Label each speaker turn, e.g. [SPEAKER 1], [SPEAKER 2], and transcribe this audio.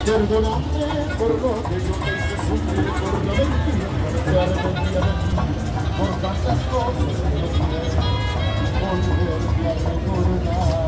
[SPEAKER 1] Perdóname por lo que yo te hice sufrir, por la mentira, te arrepentía de ti, por tantas cosas que no quiero volverte a recordar.